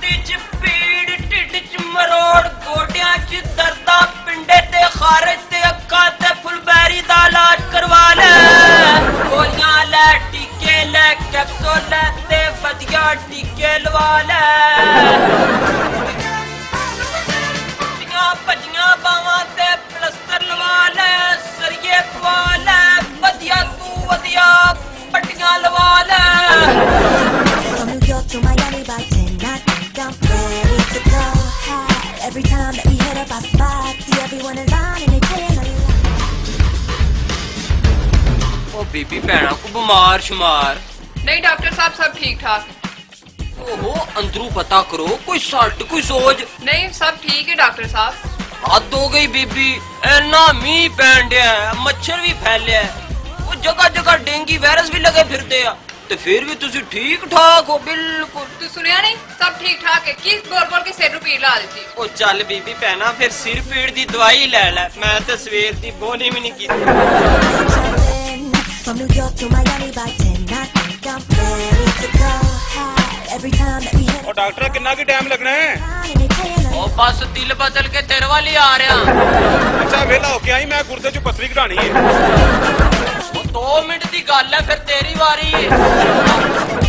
छाती च पीड़ ढिड च मरोड़ गोडियां च दर्दा पिंडे ते खारिज ते अक्का ते फुलबैरी दा इलाज करवा ले गोलियां ले टीके ले कैप्सूल ले ते वधिया टीके लवा ले भजियां बावां ते प्लस्तर लवा ले सरिये पवा ले वधिया तू वधिया पट्टियां लवा ले From New York to Miami by 10, I think I'm ready to go high. Every time that we hit up, I spot see everyone in line and they playing a lot. ओ बीबी भैणा को बीमार शुमार नहीं डॉक्टर साहब सब ठीक ठाक। ओहो अंदरू पता करो कोई सट कोई सोज नहीं सब ठीक है डॉक्टर साहब। हद हो गई बीबी इन्ना मीह पैन दिया मच्छर भी फैलिया वो जगह जगह डेंगी वायरस भी लगे फिरते आ ते फिर भी तुसी ठीक ठाक हो बिल्कुल। तू सुनिया नहीं सब ठीक ठाक है किस बोल बोल के सिर पीड़ ला देती। ओ चल बीबी भैना फिर सिर पीड़ दी दवाई ले ले मैं ते सवेर दी बोनी भी नहीं की। From New York to Miami by 10, I think I'm ready to go high. Every time that we hit और डॉक्टर कितना की टाइम लगना है? line and they playing a O lot. बस दिल बदल के तेरे वाली आ रहा। अच्छा वेला हो के आई मैं गुर्दे च पथरी घटानी है। ओ 2 मिनट दी गल है फिर तेरी वारी है।